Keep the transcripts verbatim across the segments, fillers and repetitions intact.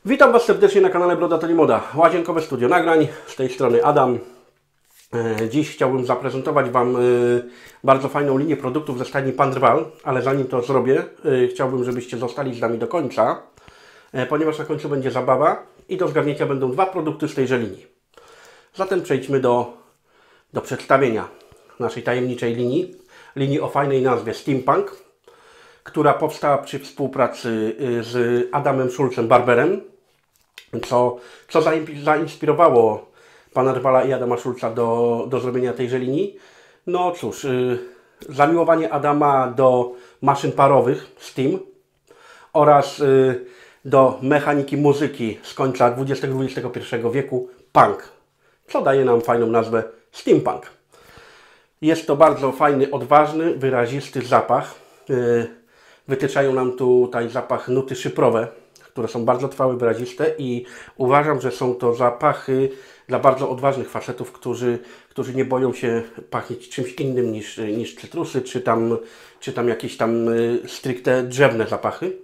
Witam Was serdecznie na kanale Broda to nie moda. Łazienkowe studio nagrań, z tej strony Adam. Dziś chciałbym zaprezentować Wam bardzo fajną linię produktów ze stajni Pan Drwal, ale zanim to zrobię, chciałbym, żebyście zostali z nami do końca, ponieważ na końcu będzie zabawa i do zgarnięcia będą dwa produkty z tejże linii. Zatem przejdźmy do, do przedstawienia naszej tajemniczej linii, linii o fajnej nazwie Steampunk, która powstała przy współpracy z Adamem Schulzem Barberem, co, co zainspirowało Pana Drwala i Adama Schulza do, do zrobienia tejże linii. No cóż, yy, zamiłowanie Adama do maszyn parowych Steam oraz yy, do mechaniki muzyki z końca dwudziestego dwudziestego pierwszego wieku punk, co daje nam fajną nazwę Steampunk. Jest to bardzo fajny, odważny, wyrazisty zapach. Yy, wytyczają nam tutaj zapach nuty szyprowe, które są bardzo trwałe, wyraziste i uważam, że są to zapachy dla bardzo odważnych facetów, którzy, którzy nie boją się pachnieć czymś innym niż, niż cytrusy, czy tam, czy tam jakieś tam stricte drzewne zapachy.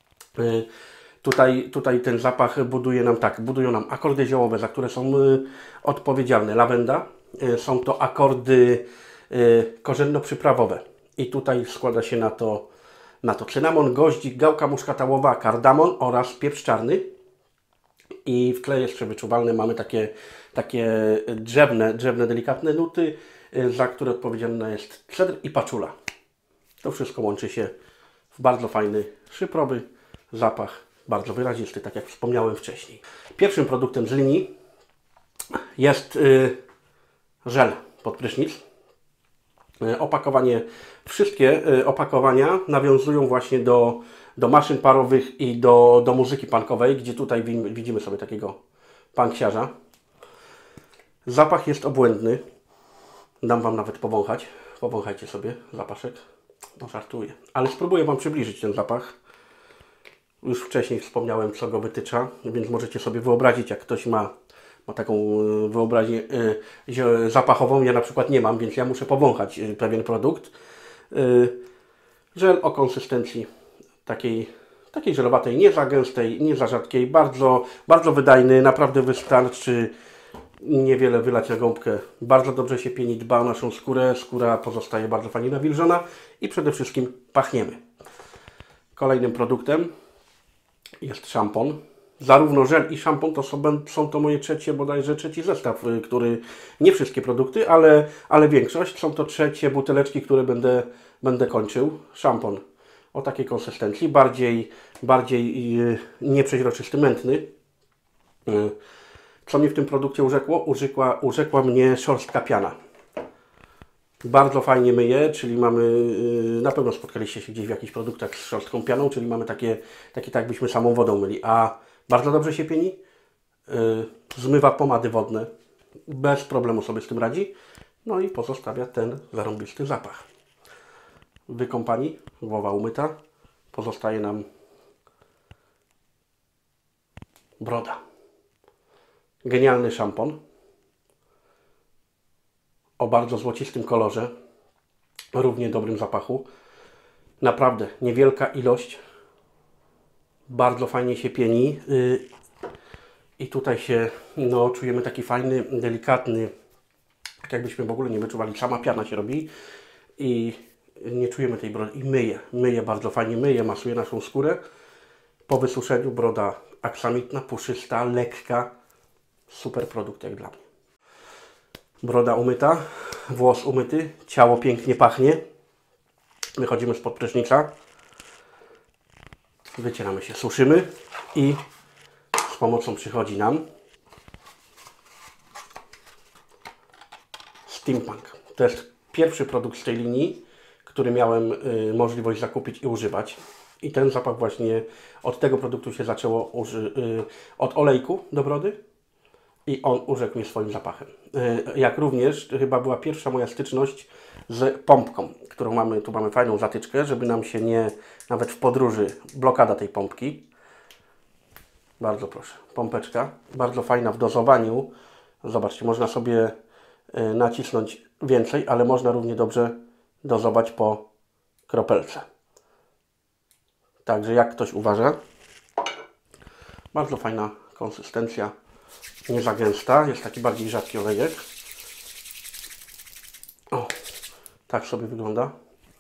Tutaj, tutaj ten zapach buduje nam tak, budują nam akordy ziołowe, za które są odpowiedzialne lawenda. Są to akordy korzenno-przyprawowe i tutaj składa się na to Na to cynamon, goździk, gałka muszkatałowa, kardamon oraz pieprz czarny. I w tle jeszcze wyczuwalne mamy takie, takie drzewne, drzewne, delikatne nuty, za które odpowiedzialna jest cedr i paczula. To wszystko łączy się w bardzo fajny, szyprowy zapach, bardzo wyrazisty, tak jak wspomniałem wcześniej. Pierwszym produktem z linii jest yy, żel pod prysznic. Opakowanie, wszystkie opakowania nawiązują właśnie do, do maszyn parowych i do, do muzyki punkowej, gdzie tutaj widzimy sobie takiego punksiarza. Zapach jest obłędny. Dam Wam nawet powąchać. Powąchajcie sobie zapaszek. No żartuję. Ale spróbuję Wam przybliżyć ten zapach. Już wcześniej wspomniałem, co go wytycza, więc możecie sobie wyobrazić, jak ktoś ma Ma taką wyobraźnię y, zapachową, ja na przykład nie mam, więc ja muszę powąchać y, pewien produkt. Y, żel o konsystencji takiej, takiej żelowatej, nie za gęstej, nie za rzadkiej, bardzo, bardzo wydajny, naprawdę wystarczy niewiele wylać na gąbkę. Bardzo dobrze się pieni, dba o naszą skórę, skóra pozostaje bardzo fajnie nawilżona i przede wszystkim pachniemy. Kolejnym produktem jest szampon. Zarówno żel i szampon to są, są to moje trzecie, bodajże trzeci zestaw, który, nie wszystkie produkty, ale, ale większość. Są to trzecie buteleczki, które będę, będę kończył. Szampon o takiej konsystencji, bardziej, bardziej yy, nieprzeźroczysty, mętny. Yy. Co mnie w tym produkcie urzekło? Urzekła, urzekła mnie szorstka piana. Bardzo fajnie myje, czyli mamy, yy, na pewno spotkaliście się gdzieś w jakichś produktach z szorstką pianą, czyli mamy takie, takie tak jakbyśmy samą wodą myli, a bardzo dobrze się pieni, yy, zmywa pomady wodne, bez problemu sobie z tym radzi, no i pozostawia ten zarąbisty zapach. Wykąpani, głowa umyta, pozostaje nam broda. Genialny szampon o bardzo złocistym kolorze, równie dobrym zapachu. Naprawdę niewielka ilość, bardzo fajnie się pieni yy, i tutaj się no, czujemy taki fajny, delikatny, tak jakbyśmy w ogóle nie wyczuwali, sama piana się robi i nie czujemy tej brody i myje, myje bardzo fajnie, myje, masuje naszą skórę. Po wysuszeniu broda aksamitna, puszysta, lekka, super produkt jak dla mnie. Broda umyta, włos umyty, ciało pięknie pachnie. Wychodzimy spod prysznica, wycieramy się, suszymy i z pomocą przychodzi nam Steampunk. To jest pierwszy produkt z tej linii, który miałem y, możliwość zakupić i używać. I ten zapach właśnie od tego produktu się zaczęło, uży, y, od olejku do brody. I on urzekł mnie swoim zapachem. Jak również chyba była pierwsza moja styczność z pompką, którą mamy, tu mamy fajną zatyczkę, żeby nam się nie, nawet w podróży, blokada tej pompki. Bardzo proszę, pompeczka, bardzo fajna w dozowaniu. Zobaczcie, można sobie nacisnąć więcej, ale można równie dobrze dozować po kropelce. Także jak ktoś uważa, Bardzo fajna konsystencja, nie za gęsta, jest taki bardziej rzadki olejek. O, tak sobie wygląda.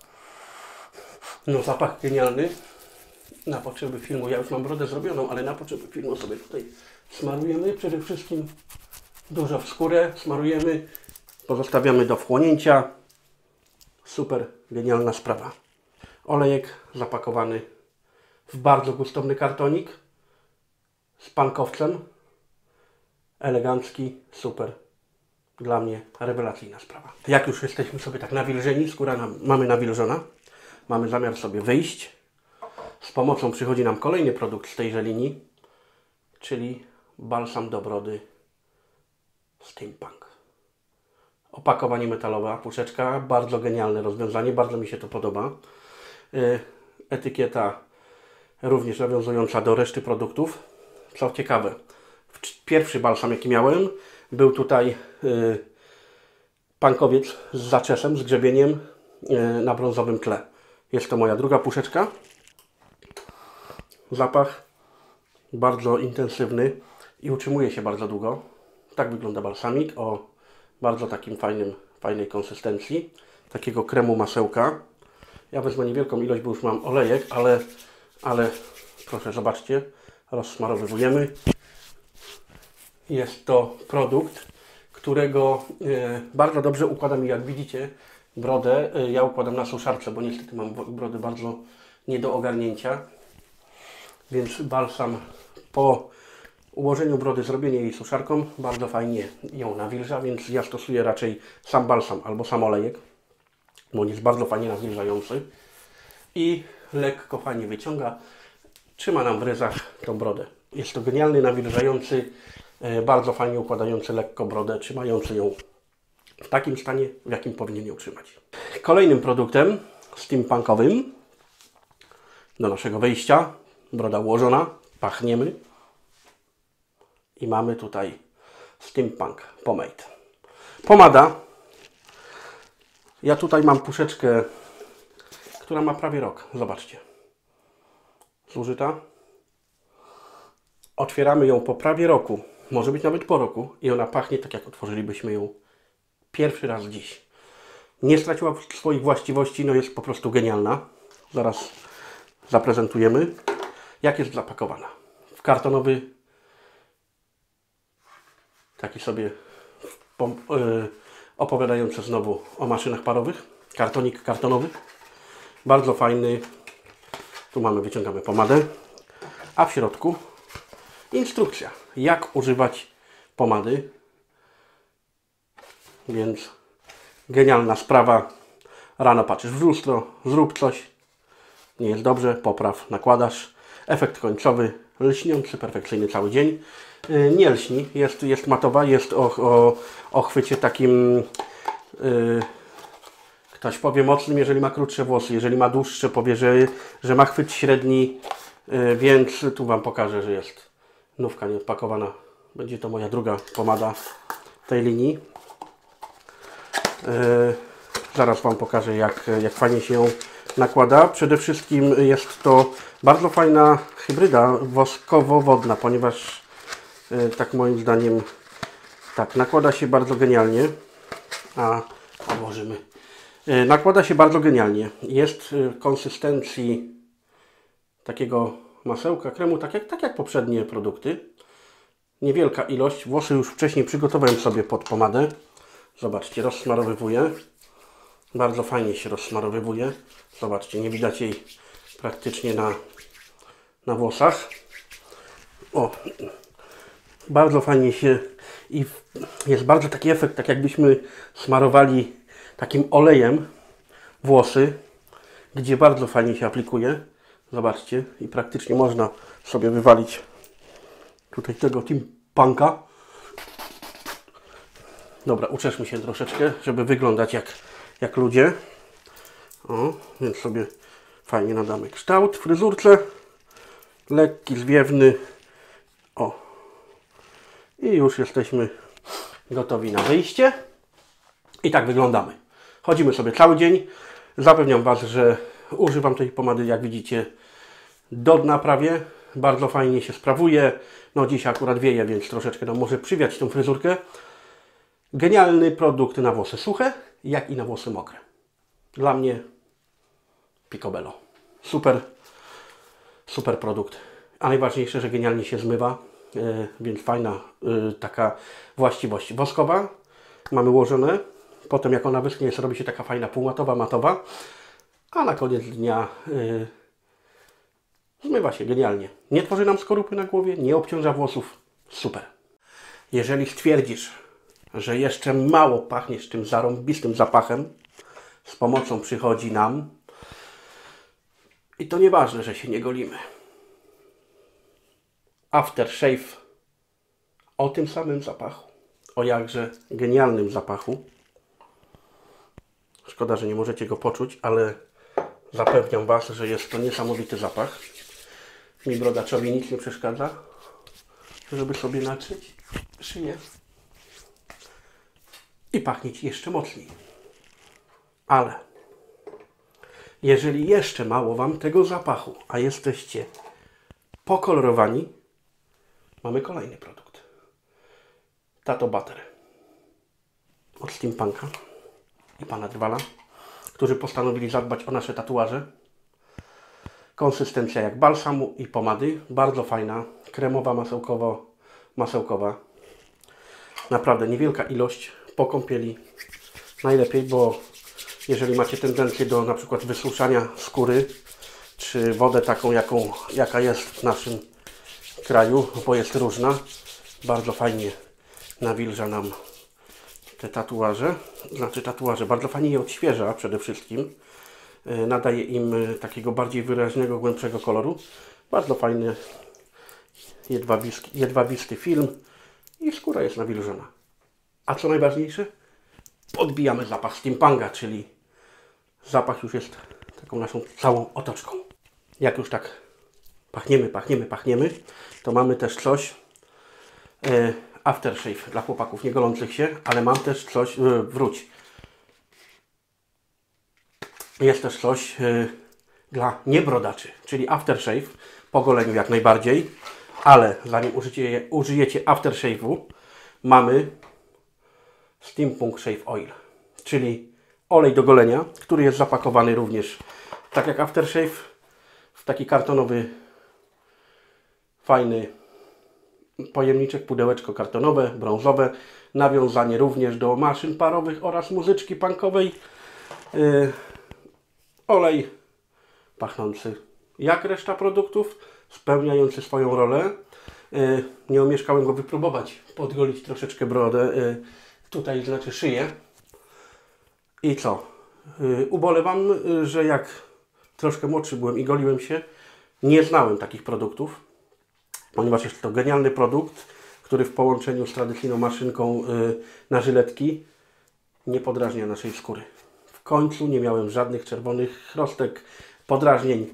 No zapach genialny. Na potrzeby filmu, ja już mam brodę zrobioną, ale na potrzeby filmu sobie tutaj smarujemy. Przede wszystkim dużo w skórę smarujemy, pozostawiamy do wchłonięcia. Super, genialna sprawa. Olejek zapakowany w bardzo gustowny kartonik z pankowcem. Elegancki, super. Dla mnie rewelacyjna sprawa. Jak już jesteśmy sobie tak nawilżeni, skóra nam, mamy nawilżona, mamy zamiar sobie wyjść. Z pomocą przychodzi nam kolejny produkt z tejże linii, czyli balsam do brody Steampunk. Opakowanie metalowe, puszeczka, bardzo genialne rozwiązanie, bardzo mi się to podoba. Etykieta również nawiązująca do reszty produktów. Co ciekawe, pierwszy balsam jaki miałem, był tutaj y, pankowiec z zaczesem, z grzebieniem y, na brązowym tle. Jest to moja druga puszeczka. Zapach bardzo intensywny i utrzymuje się bardzo długo. Tak wygląda balsamik o bardzo takim fajnym, fajnej konsystencji. Takiego kremu masełka. Ja wezmę niewielką ilość, bo już mam olejek, ale, ale proszę zobaczcie, rozsmarowujemy. Jest to produkt, którego e, bardzo dobrze układa mi, jak widzicie, brodę. E, ja układam na suszarce, bo niestety mam brodę bardzo nie do ogarnięcia. Więc balsam po ułożeniu brody, zrobienie jej suszarką, bardzo fajnie ją nawilża, więc ja stosuję raczej sam balsam albo sam olejek, bo on jest bardzo fajnie nawilżający i lekko fajnie wyciąga, trzyma nam w ryzach tą brodę. Jest to genialny, nawilżający, bardzo fajnie układający lekko brodę, trzymający ją w takim stanie, w jakim powinien ją trzymać. Kolejnym produktem steampunkowym do naszego wejścia, broda ułożona, pachniemy i mamy tutaj Steampunk Pomade. Pomada. Ja tutaj mam puszeczkę, która ma prawie rok. Zobaczcie. Zużyta. Otwieramy ją po prawie roku, może być nawet po roku i ona pachnie tak, jak otworzylibyśmy ją pierwszy raz dziś. Nie straciła swoich właściwości, no jest po prostu genialna. Zaraz zaprezentujemy, jak jest zapakowana. W kartonowy, taki sobie yy, opowiadający znowu o maszynach parowych, kartonik kartonowy. Bardzo fajny. Tu mamy, wyciągamy pomadę, a w środku instrukcja, jak używać pomady. Więc genialna sprawa. Rano patrzysz w lustro, zrób coś, nie jest dobrze, popraw, nakładasz. Efekt końcowy, lśniący, perfekcyjny cały dzień. Yy, nie lśni, jest, jest matowa, jest o, o, o chwycie takim, yy, ktoś powie mocnym, jeżeli ma krótsze włosy, jeżeli ma dłuższe, powie, że, że ma chwyt średni, yy, więc tu Wam pokażę, że jest nówka nieodpakowana. Będzie to moja druga pomada tej linii. Yy, zaraz Wam pokażę, jak, jak fajnie się ją nakłada. Przede wszystkim jest to bardzo fajna hybryda woskowo-wodna, ponieważ yy, tak moim zdaniem tak nakłada się bardzo genialnie. A odłożymy. Yy, nakłada się bardzo genialnie. Jest yy, konsystencji takiego masełka, kremu, tak jak, tak jak poprzednie produkty. Niewielka ilość. Włosy już wcześniej przygotowałem sobie pod pomadę. Zobaczcie, rozsmarowywuję. Bardzo fajnie się rozsmarowywuje. Zobaczcie, nie widać jej praktycznie na, na włosach. O, bardzo fajnie się i jest bardzo taki efekt, tak jakbyśmy smarowali takim olejem włosy, gdzie bardzo fajnie się aplikuje. Zobaczcie, i praktycznie można sobie wywalić tutaj tego Steampunka. Dobra, uczeszmy się troszeczkę, żeby wyglądać jak, jak ludzie. O, więc sobie fajnie nadamy kształt fryzurce. Lekki, zwiewny. O. I już jesteśmy gotowi na wyjście. I tak wyglądamy. Chodzimy sobie cały dzień. Zapewniam Was, że używam tej pomady, jak widzicie, do dna prawie. bardzo fajnie się sprawuje. No dziś akurat wieje, więc troszeczkę nam może przywiać tą fryzurkę. Genialny produkt na włosy suche, jak i na włosy mokre. Dla mnie picobello. Super, super produkt. A najważniejsze, że genialnie się zmywa, yy, więc fajna yy, taka właściwość woskowa. Mamy ułożone. Potem jak ona wyschnie, robi się taka fajna półmatowa, matowa. A na koniec dnia yy, zmywa się genialnie. Nie tworzy nam skorupy na głowie, nie obciąża włosów. Super. Jeżeli stwierdzisz, że jeszcze mało pachniesz tym zarąbistym zapachem, z pomocą przychodzi nam i to nieważne, że się nie golimy. Aftershave o tym samym zapachu, o jakże genialnym zapachu. Szkoda, że nie możecie go poczuć, ale zapewniam Was, że jest to niesamowity zapach. Mi brodaczowi nic nie przeszkadza, żeby sobie naczyć szyję i pachnieć jeszcze mocniej. Ale jeżeli jeszcze mało Wam tego zapachu, a jesteście pokolorowani, mamy kolejny produkt. Tattoo Butter od Steampunka i pana Drwala, którzy postanowili zadbać o nasze tatuaże. Konsystencja jak balsamu i pomady. Bardzo fajna, kremowa, masełkowo, masełkowa. Naprawdę niewielka ilość po kąpieli. Najlepiej, bo jeżeli macie tendencję do na przykład wysuszania skóry, czy wodę taką, jaką, jaka jest w naszym kraju, bo jest różna, bardzo fajnie nawilża nam te tatuaże, znaczy tatuaże, bardzo fajnie je odświeża przede wszystkim, nadaje im takiego bardziej wyraźnego, głębszego koloru. Bardzo fajny, jedwabisty, jedwabisty film i skóra jest nawilżona. A co najważniejsze, odbijamy zapach Steampunka, czyli zapach już jest taką naszą całą otoczką. Jak już tak pachniemy, pachniemy, pachniemy, to mamy też coś e, aftershave dla chłopaków nie golących się, ale mam też coś, e, wróć. Jest też coś e, dla niebrodaczy, czyli aftershave po goleniu jak najbardziej, ale zanim użycie, użyjecie aftershave'u, mamy Steampunk Shave Oil, czyli olej do golenia, który jest zapakowany również tak jak aftershave w taki kartonowy, fajny pojemniczek, pudełeczko kartonowe, brązowe. Nawiązanie również do maszyn parowych oraz muzyczki punkowej. Yy, olej pachnący jak reszta produktów, spełniający swoją rolę. Yy, nie omieszkałem go wypróbować, podgolić troszeczkę brodę, yy, tutaj znaczy szyję. I co? Yy, ubolewam, yy, że jak troszkę młodszy byłem i goliłem się, nie znałem takich produktów, ponieważ jest to genialny produkt, który w połączeniu z tradycyjną maszynką yy, na żyletki nie podrażnia naszej skóry. W końcu nie miałem żadnych czerwonych chrostek, podrażnień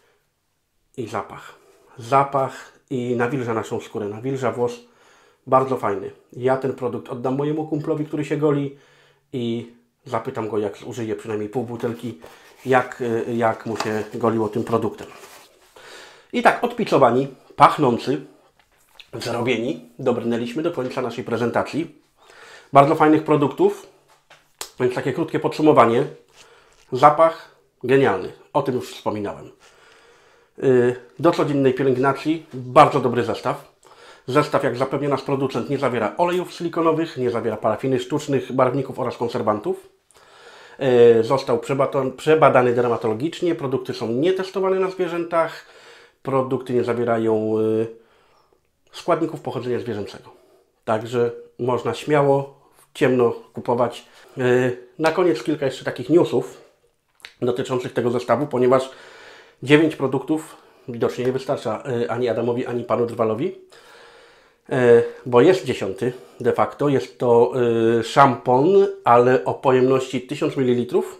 i zapach. Zapach i nawilża naszą skórę, nawilża włos. Bardzo fajny. Ja ten produkt oddam mojemu kumplowi, który się goli i zapytam go, jak zużyje przynajmniej pół butelki, jak, jak mu się goliło tym produktem. I tak odpicowani, pachnący, zrobieni, dobrnęliśmy do końca naszej prezentacji. Bardzo fajnych produktów, więc takie krótkie podsumowanie. Zapach genialny, o tym już wspominałem. Do codziennej pielęgnacji bardzo dobry zestaw. Zestaw, jak zapewnia nas producent, nie zawiera olejów silikonowych, nie zawiera parafiny sztucznych, barwników oraz konserwantów. Został przebadany dermatologicznie, produkty są nietestowane na zwierzętach, produkty nie zawierają składników pochodzenia zwierzęcego. Także można śmiało w ciemno kupować. Na koniec kilka jeszcze takich newsów dotyczących tego zestawu, ponieważ dziewięć produktów widocznie nie wystarcza ani Adamowi, ani panu Drwalowi, bo jest dziesiąty de facto. Jest to szampon, ale o pojemności tysiąc mililitrów.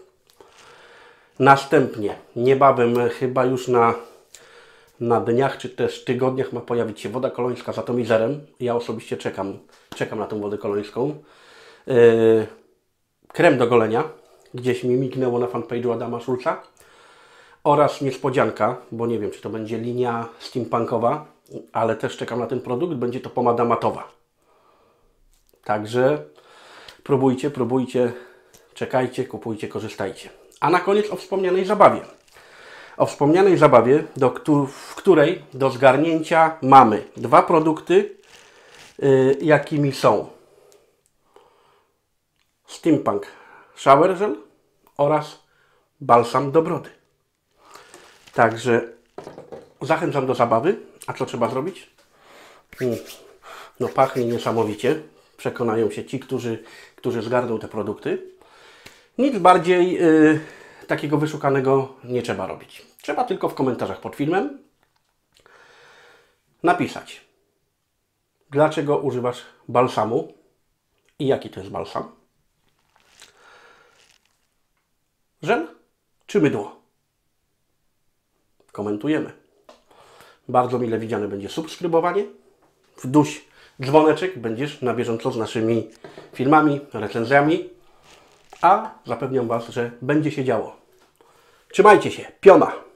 Następnie, niebawem, chyba już na, na dniach czy też tygodniach ma pojawić się woda kolońska z atomizerem. Ja osobiście czekam, czekam na tą wodę kolońską. Krem do golenia. Gdzieś mi mignęło na fanpage'u Adama Szulca. oraz niespodzianka, bo nie wiem, czy to będzie linia steampunkowa, ale też czekam na ten produkt, będzie to pomada matowa. Także próbujcie, próbujcie, czekajcie, kupujcie, korzystajcie. A na koniec o wspomnianej zabawie. O wspomnianej zabawie, do, w której do zgarnięcia mamy dwa produkty, yy, jakimi są Steampunk Shower Gel oraz balsam do brody. Także zachęcam do zabawy. A co trzeba zrobić? No pachnie niesamowicie. Przekonają się ci, którzy, którzy zgarną te produkty. Nic bardziej yy, takiego wyszukanego nie trzeba robić. Trzeba tylko w komentarzach pod filmem napisać, dlaczego używasz balsamu i jaki to jest balsam. Żel czy mydło? Komentujemy. Bardzo mile widziane będzie subskrybowanie. Wduś dzwoneczek, będziesz na bieżąco z naszymi filmami, recenzjami. A zapewniam Was, że będzie się działo. Trzymajcie się. Piona!